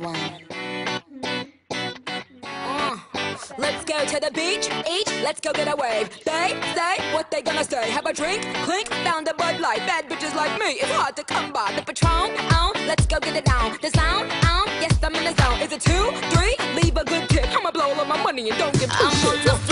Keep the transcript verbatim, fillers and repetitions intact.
one. Uh, let's go to the beach, each, let's go get a wave. They say what they gonna say. Have a drink, clink, found a Bud Light. Bad bitches like me, it's hard to come by. The Patron, on, let's go get it down. The sound, on, yes I'm in the zone. Is it two, three? Leave a good tip. I'ma blow all of my money and don't give two shits.